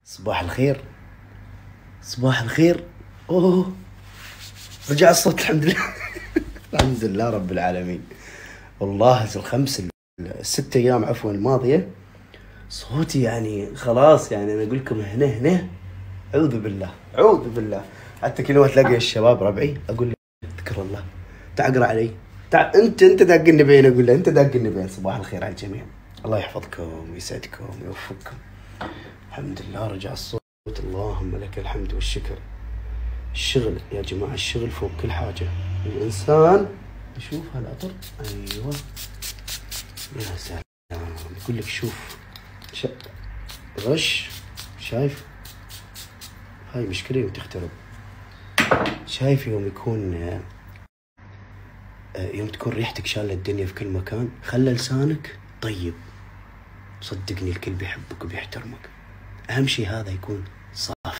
صباح الخير. صباح الخير. اوه رجع الصوت الحمد لله. الحمد لله رب العالمين. والله الست ايام عفوا الماضية صوتي يعني خلاص، يعني انا اقول لكم هنا اعوذ بالله اعوذ بالله. حتى كل ما تلاقي الشباب ربعي اقول له اذكر الله، تعال اقرا علي، تعال انت داقني بين، اقول له انت داقني بين. صباح الخير على الجميع، الله يحفظكم ويسعدكم ويوفقكم. الحمد لله رجع الصوت، اللهم لك الحمد والشكر. الشغل يا جماعة، الشغل فوق كل حاجة. الإنسان يشوف هالعطر، أيوة يا سلام. يقول لك شوف غش، شايف هاي مشكلة يوم تخترب. شايف يوم تكون ريحتك شالة الدنيا في كل مكان، خلى لسانك طيب، صدقني الكل بيحبك وبيحترمك. أهم شيء هذا يكون صافي.